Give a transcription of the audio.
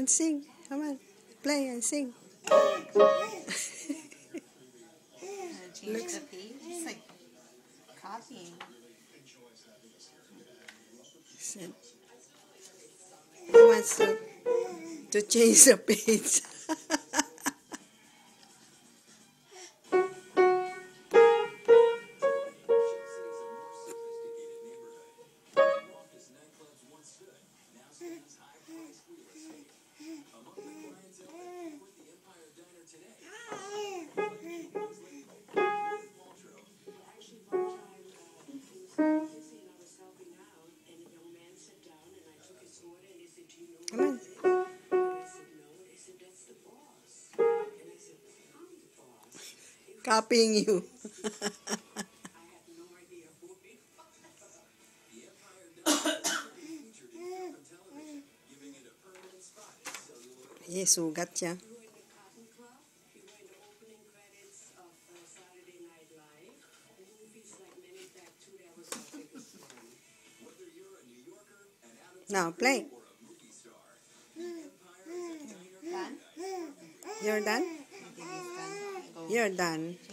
on, sing. Come on, play and sing. Change Looks. the page. It's like copying. He wants to change the page. Come on. Copying you. Sugat siya. Now, play. Done? You're done? I think it's done. Go. You're done.